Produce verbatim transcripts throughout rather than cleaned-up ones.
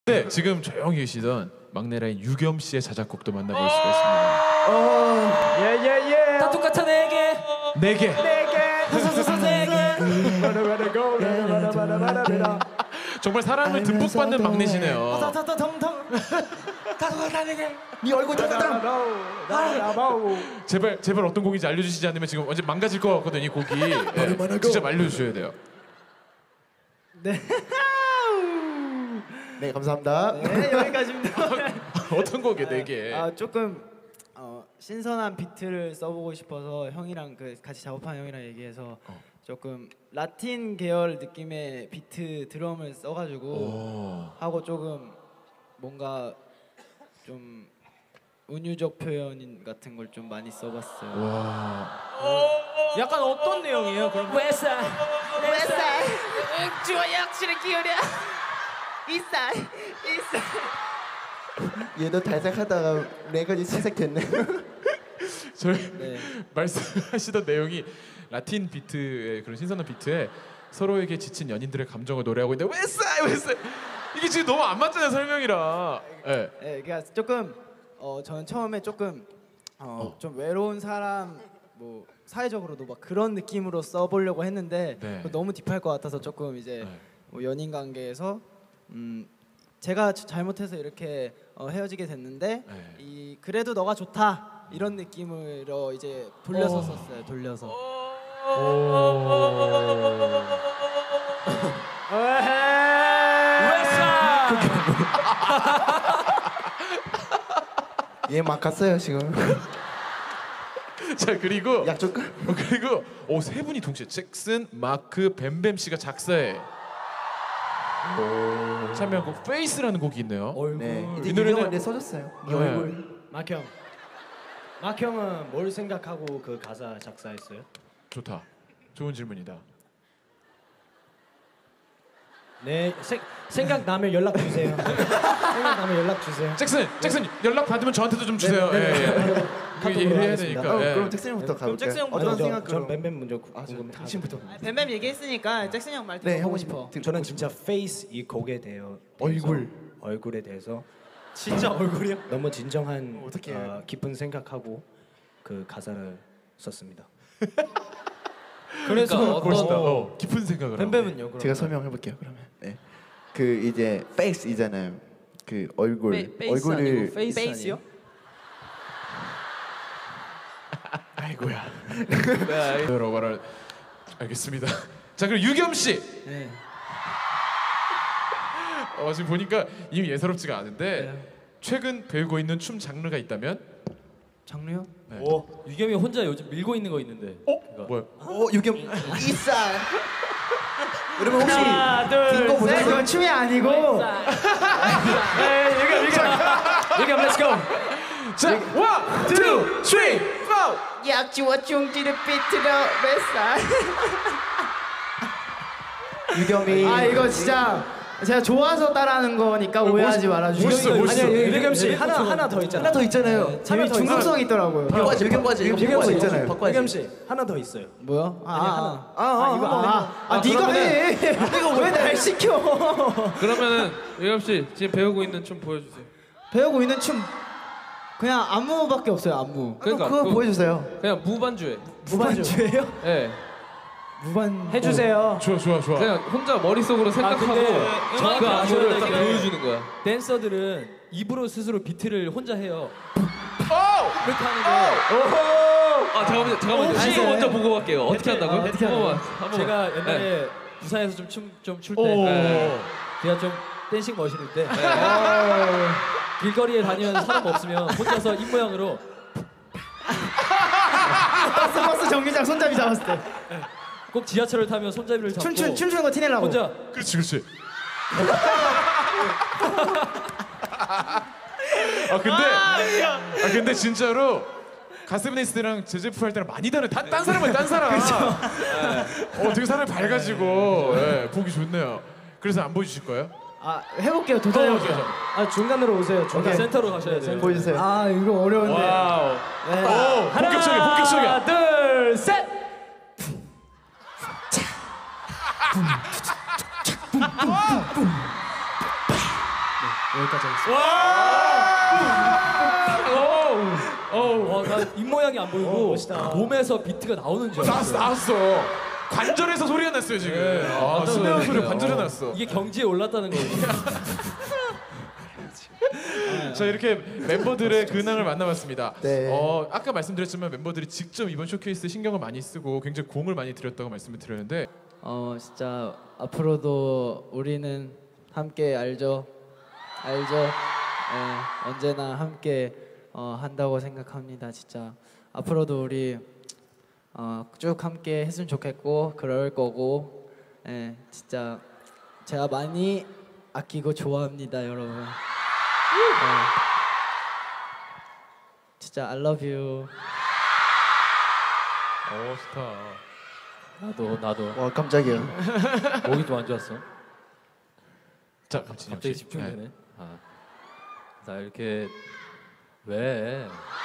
네, 지금 조용히 계시던 막내라인 유겸 씨의 자작곡도 만나볼 수가 있습니다. 예예예. 다 똑같아 네 개. 네 개. 네 개. 서서서 네 개. 정말 사랑을 듬뿍 받는 막내시네요. 다다다덤덤. 다 똑같아 네 개. 네 얼굴 다 제발 제발 어떤 곡인지 알려주시지 않으면 지금 완전 망가질 것 같거든요. 이 곡이. 네, 진짜 알려주셔야 돼요. 네. 네, 감사합니다. 네, 여기까지입니다. 어떤 곡이에요, 네 개? 아 조금 어, 신선한 비트를 써보고 싶어서 형이랑 그 같이 작업한 형이랑 얘기해서 어. 조금 라틴 계열 느낌의 비트 드럼을 써가지고 오. 하고 조금 뭔가 좀 은유적 표현 같은 걸 좀 많이 써봤어요. 와. 약간 어떤 내용이에요? 그럼 웨사 웨사 주어 역시를 기울여 이쌀 이쌀. 얘도 달색하다가 레거지 채색됐네. 저희 네. 말씀하시던 내용이 라틴 비트의 그런 신선한 비트에 서로에게 지친 연인들의 감정을 노래하고 있는데 왜 싸? 왜 싸? 이게 지금 너무 안 맞잖아요, 설명이랑. 네. 네, 그러니까 조금 어 저는 처음에 조금 어, 좀 외로운 사람 뭐 사회적으로도 막 그런 느낌으로 써보려고 했는데 네. 그거 너무 딥할 것 같아서 조금 이제 네. 뭐 연인 관계에서 음 제가 잘못해서 이렇게 어, 헤어지게 됐는데 네. 이 그래도 너가 좋다 이런 느낌으로 이제 돌려서 오. 썼어요. 돌려서. 얘 막 갔어요 지금. 자 그리고 약속 끝. 어, 그리고 오, 세 분이 동시에 잭슨, 마크, 뱀뱀 씨가 작사에 참여한 곡 페이스라는 곡이 있네요. 네, 이제 이 이 노래는- 노래는 내 써줬어요. 이 네. 얼굴. 막형, 막형은 뭘 생각하고 그 가사 작사했어요? 좋다. 좋은 질문이다. 네, 생, 생각나면 연락 주세요. 생각나면 연락 주세요. 잭슨, 잭슨 연락 받으면 저한테도 좀 주세요. 네, 네, 예, 예. 네. 그 카톡으로 얘기를 해야 하겠습니다. 되니까. 어, 예. 그럼 잭슨부터 가볼까요? 잭슨 형 어떤 먼저. 생각으로? 전 뱀뱀 먼저 아, 저 궁금해. 당신부터. 뱀뱀 얘기했으니까 잭슨 형 말 네, 들어보고 형 싶어. 듣고 저는 싶어. 진짜 페이스 이 곡에 대해 얼굴. 얼굴에 대해서 진짜 얼굴이요? 너무 진정한 어떡해. 어, 깊은 생각하고 그 가사를 썼습니다. 그래서 멋있다. 어떤 어, 깊은 생각을. 하고. 뱀뱀은요? 그럼 제가 설명해 볼게요. 그러면. 네. 그 이제 페이스이잖아요. 그 얼굴. 페- 페이스 얼굴을 아니고 페이스 페이스요? 아니에요? 아이고야. 여러 말을 알겠습니다. 자 그럼 유겸 씨. 네. 어, 지금 보니까 이미 예사롭지가 않은데 네. 최근 배우고 있는 춤 장르가 있다면? 장르요? 네. 오 유겸이 혼자 요즘 밀고 있는 거 있는데. 어? 뭐야? 오, 유겸 이쌀. 여러분 혹시 하나 딩고 둘 보셨어요? 셋. 그건 춤이 아니고 유겸 유겸 유겸 렛츠 고. 자, 원, 투, 쓰리, 포. 약주와 중지를 비트로 뱃살. 유겸이. 아 이거 진짜 제가 좋아서 따라하는 거니까 오해하지 말아주세요. 멋있어, 멋있어. 아니야, 유겸 씨 하나 하나 더 있잖아. 하나 더 있잖아요. 재미 하나 더 중독성 있더라고요. 바꿔야지, 바꿔야지. 이거 유겸 씨 있잖아요. 유겸 씨 하나 더 있어요. 뭐야? 아, 아니, 아, 하나. 아, 아, 이거 아, 아, 아 네가 해. 이거 왜 날 시켜? 그러면은 유겸 씨 지금 배우고 있는 춤 보여주세요. 배우고 있는 춤 그냥 안무밖에 없어요. 안무. 그러니까 그거 그- 보여주세요. 그냥 무반주에. 무반주예요? 예. 무반 해주세요. 좋아, 좋아, 좋아. 그냥 혼자 머릿속으로 생각하고 근데 그 음악이 안무를 딱 아쉬워야 보여주는 거야. 댄서들은 입으로 스스로 비트를 혼자 해요. 오! 그렇게 하는 거. 아 잠깐만요, 잠깐만요. 혹시- 시도 먼저 보고 갈게요. 어떻게 한다고요? 어떻게 한 번만, 하는 한 번만. 제가 옛날에 네. 부산에서 좀 춤 좀 출 오. 때 네. 제가 좀 댄싱 머신일 때 어, 길거리에 다니면 사람 없으면 혼자서 입 모양으로 버스 버스 정류장 손잡이 잡았을 때 꼭 지하철을 타면 손잡이를 잡고 춤춘 춤추는 거 티내려고. 혼자 그렇지, 그렇지. 아 근데 아 근데 진짜로 가스브네이스랑 제제프 할 때랑 많이 다른 다, 딴 사람은 딴 사람. 네. 어 되게 사람이 밝아지고 예, 보기 좋네요. 그래서 안 보여주실 거예요? 아 해볼게요. 어, 도전해볼게요. 좋아, 아 중간으로 오세요. 중간. 센터로 가셔야 돼요. 보여주세요. 아 이거 어려운데. 와우. 네. 오 본격적이야, 본격적이야. 하나 둘 셋. 여기까지 하겠습니다. 와, 나 입모양이 안 보이고 어, 멋있다. 몸에서 비트가 나오는 줄 나왔어 알았어. 나왔어. 관절에서 소리가 났어요 지금. 네, 아, 깜짝 스네어 놀랐어요. 소리 관절에 어. 났어. 이게 경지에 올랐다는 거예요. 자 이렇게 멤버들의 근황을 만나봤습니다. 네. 어, 아까 말씀드렸지만 멤버들이 직접 이번 쇼케이스에 신경을 많이 쓰고 굉장히 공을 많이 들였다고 말씀을 드렸는데 어 진짜 앞으로도 우리는 함께 알죠, 알죠. 네, 언제나 함께 어, 한다고 생각합니다. 진짜 앞으로도 우리 어, 쭉 함께 했으면 좋겠고 그럴 거고, 네, 진짜 제가 많이 아끼고 좋아합니다, 여러분. 네. 진짜 I love you. 어 좋다. 나도 나도 와 깜짝이야. 목이 좀 안 좋았어. 자 그럼 진영 갑자기 씨. 집중되네. 네. 아, 나 이렇게 왜? 네,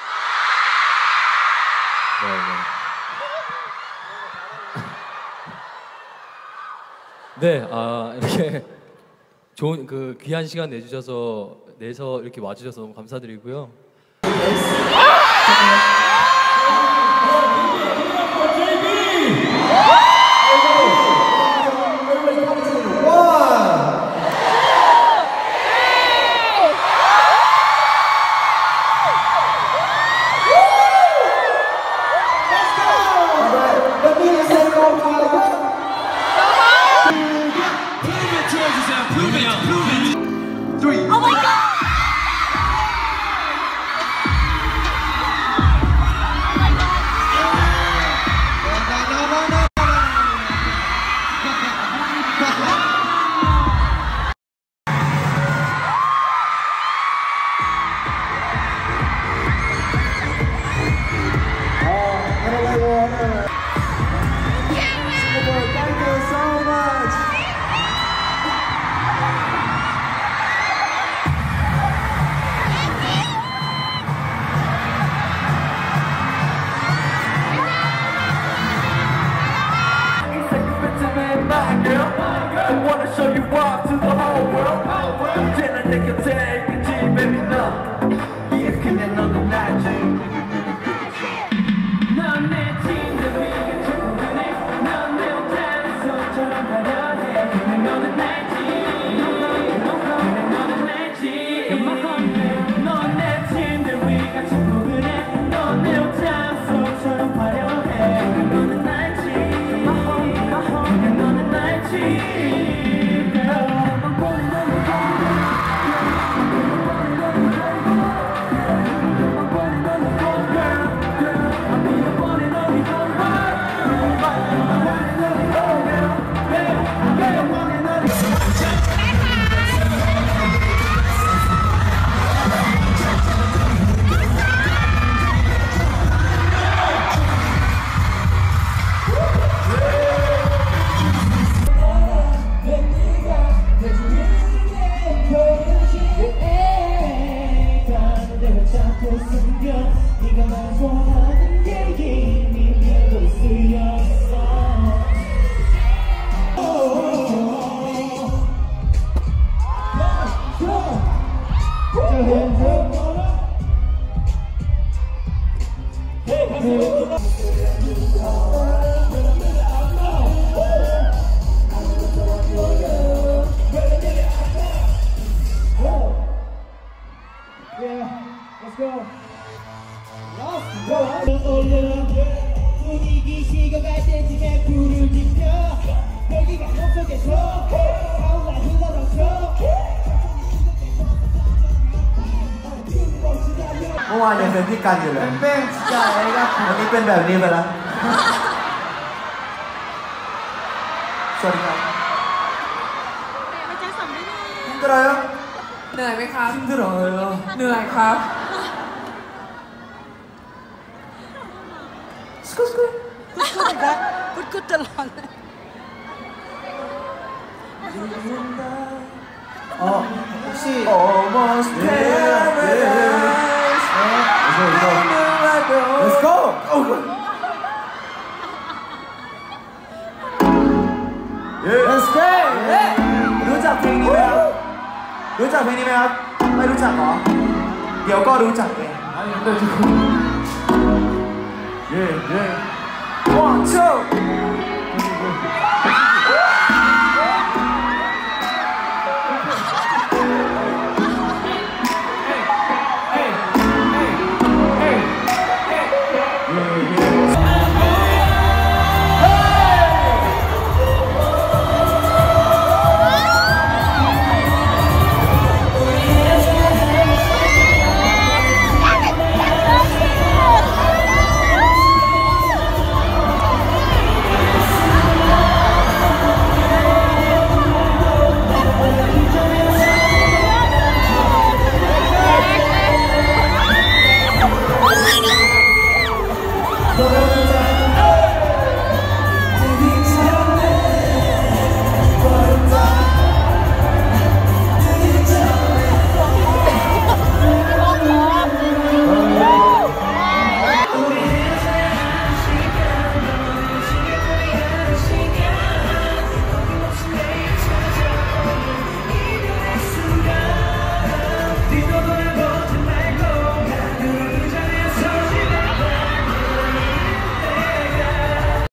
네. 네, 아 이렇게 좋은 그 귀한 시간 내주셔서 내서 이렇게 와주셔서 너무 감사드리고요. 분위기 식어갈 때쯤에 불을 지펴 여기가 숲속에서 사우나 흘러넘쳐 เมื่อวานยังเป็นพี่กันอยู่เลย 뺑뺑 진짜 애가 วันนี้เป็นแบบนี้ไปแล้ว สวัสดีครับไปแจ็คสันได้ไง 힘들어요? เหนื่อยไหมครับ 힘들어요 เหนื่อยครับ พูดกูตลอดเลย 어, 혹시 Almost Paradise Let's go! Let's go! รู้จักเพลงนี้ไหมครับรู้จักเพลงนี้ไหมครับไม่รู้จักเหรอเดี๋ยวก็รู้จักเอง 아니 근데 지금 예예 one two